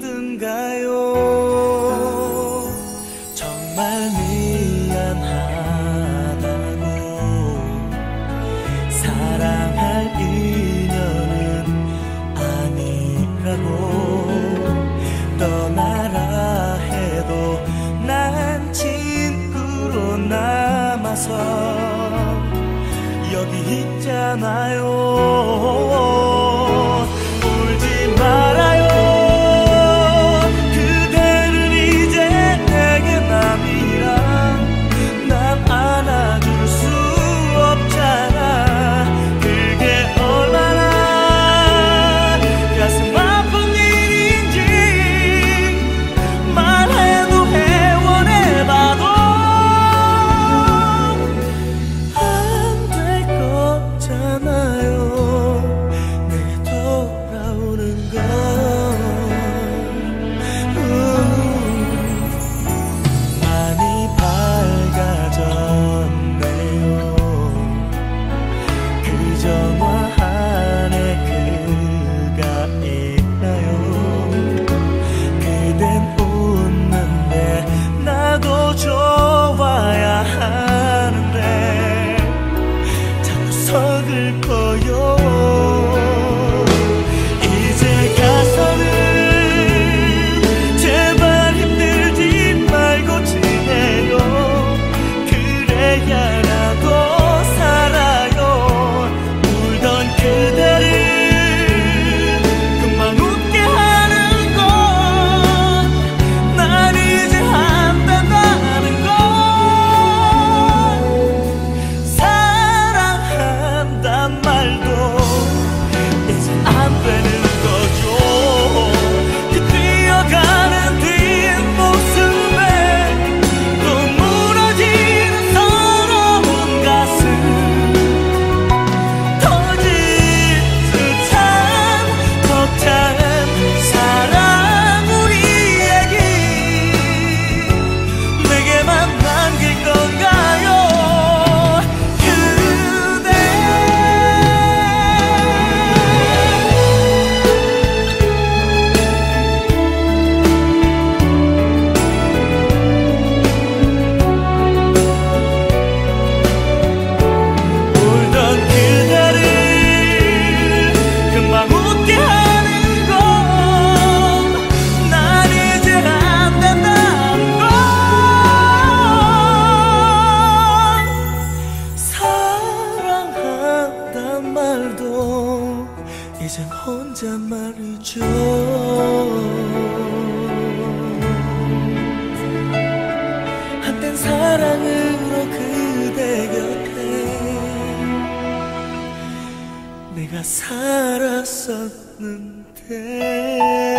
힘든가요? 정말 미안하다고. 사랑할 인연은 아니라고. 떠나라 해도 난 친구로 남아서 여기 있잖아요. 울지 말아요. 그대는 이제 내게 남이라. 난 안아줄 수 없잖아. 그게 얼마나 가슴 아픈 일인지 말해도 애원해봐도 안 될 거잖아요. 내게 돌아오는 건 많이 밝아졌네요. 그저와 안에 그가 있나요? 그댄 웃는데 나도 좋아야 하는데 자꾸 서글퍼요. 이제 가서는 제발 힘들지 말고 지내요. 그래야 나도 살아요. 울던 그대를 금방 웃게 하는 건 난 이제 안 된다는 건. 사랑한단 말도 이제 안 되는 거죠. 그 뛰어가는 뒷모습에 또 무너지는 서러운 가슴. 터진 듯한 벅찬 사랑 우리 얘기 내게만 남길 건가요? 그대 울던 그대를 금방 웃게 하는 건 난 이제 안 된다는 건. 사랑한단 말도 이젠 혼잣말이죠. 한땐 사랑으로 그대 곁에 내가 살았었는데.